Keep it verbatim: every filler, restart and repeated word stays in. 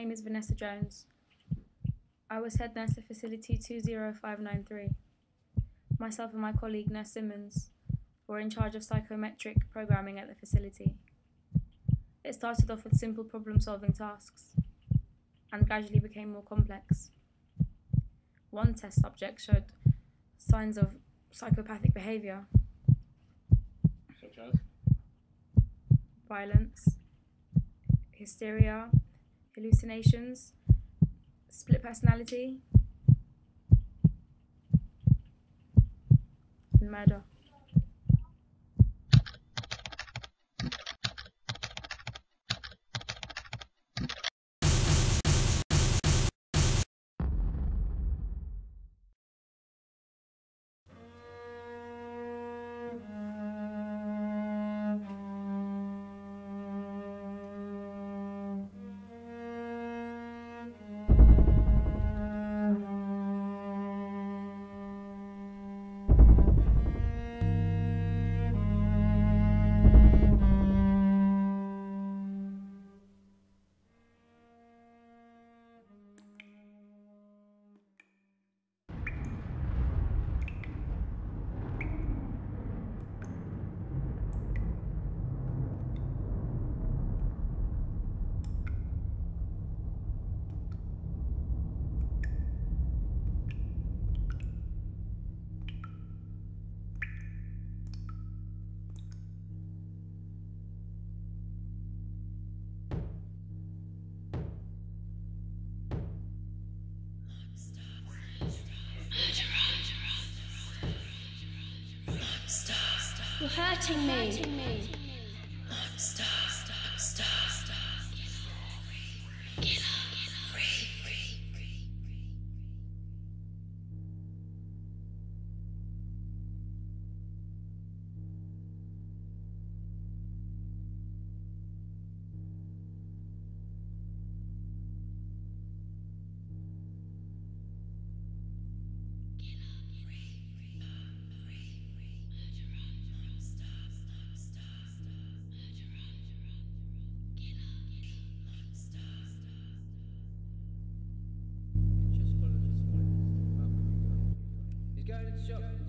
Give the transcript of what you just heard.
name is Vanessa Jones. I was head nurse at facility two zero five nine three. Myself and my colleague, Nurse Simmons, were in charge of psychometric programming at the facility. It started off with simple problem-solving tasks and gradually became more complex. One test subject showed signs of psychopathic behaviour, such as violence, hysteria, hallucinations, split personality, and murder. You're hurting me. Hurting me. Monster, monster, killer, free, free, free. He's going into shop.